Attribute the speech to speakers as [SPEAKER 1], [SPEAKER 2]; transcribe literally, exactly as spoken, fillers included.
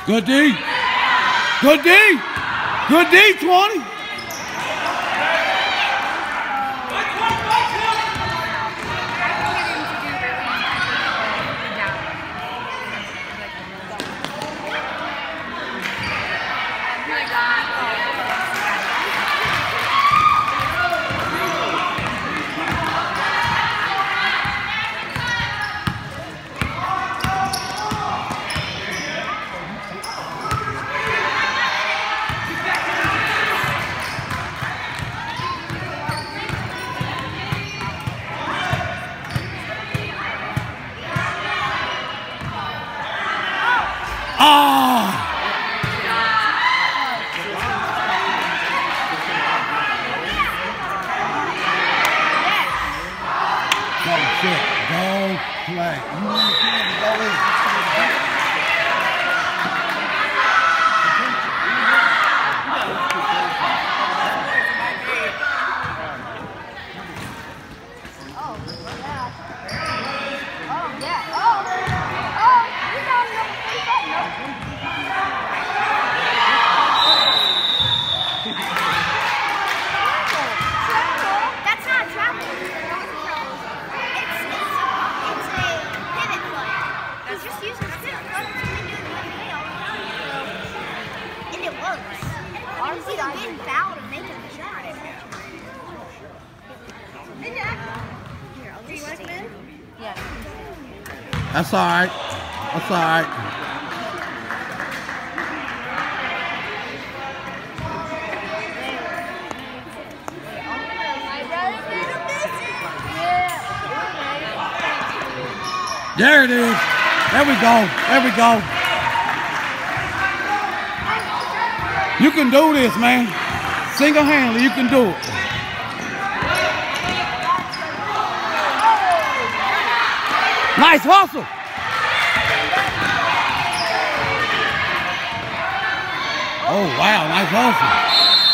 [SPEAKER 1] Good D. Good D. Good D, twenty. That's all right. That's all right. There it is. There we go. There we go. You can do this, man. Single-handedly, you can do it. Nice hustle. Oh, wow, nice hustle.